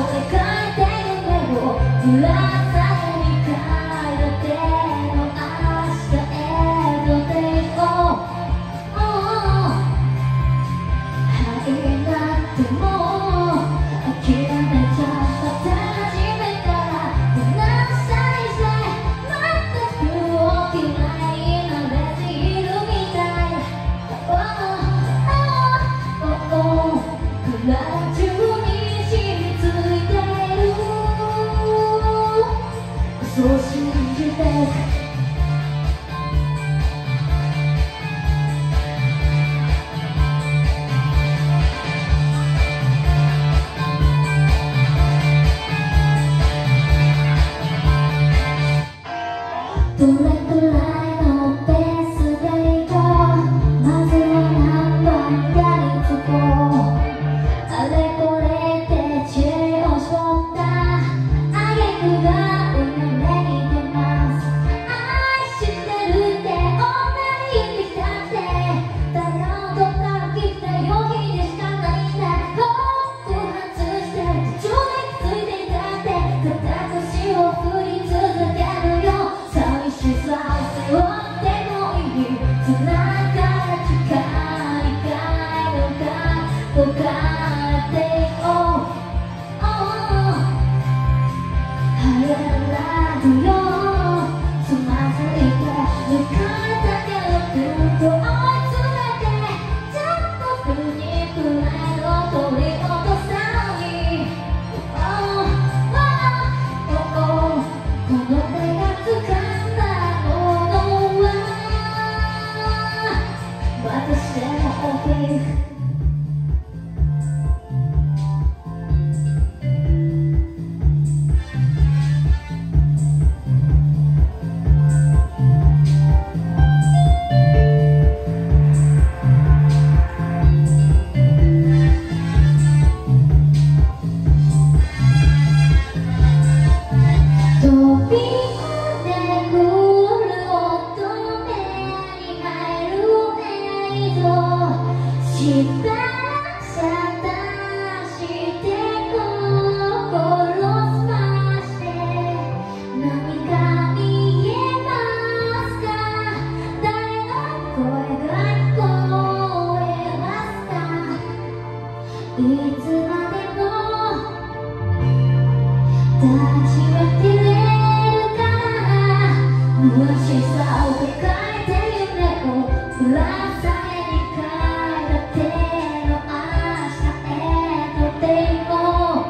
描いて夢をぶら下げに帰っての明日へと抵抗はいなっても諦めちゃった初めからごめんなさいぜ全く大きないなれているみたい体中に染みついてるそう信じてどれくらいのペースでいこうまずは何番やりつこうあれこれって知恵を絞った挙句が裏目に出ます愛してるって女に言ってきたって誰のどっか来た用品でしかないんだ告発して途中で気づいていたって片腰を振り続けるよ寂しさを背負ってもいい繋がら近いかいのか分かっていこう流行らずよつまずいて抜かれたけどずっと追い詰めてちょっと不にプライドを取り戻さにこの手が掴んだものは私でも OK飛び込んでくる乙女に入る映像しばらく遮断して心澄まして何が見えますか誰の声が聞こえますかいつまでも立ち寄ってれるから虚しさを抱えて夢をぶら下げに帰っての明日へと抵抗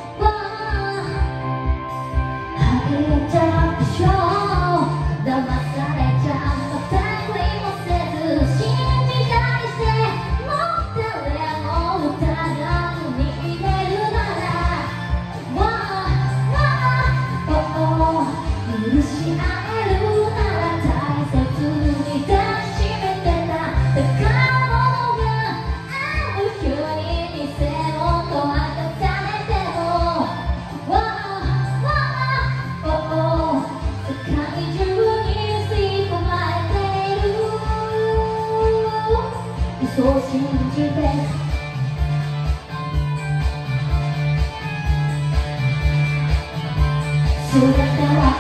入れちゃうでしょ騙されちゃったふりもせず信じたりしてもう誰も疑うにいれるなら許し合えるなら大切に抱きしめてた宝物がある日に偽物と明かされても世界中に吸い込まれているそう信じて姿は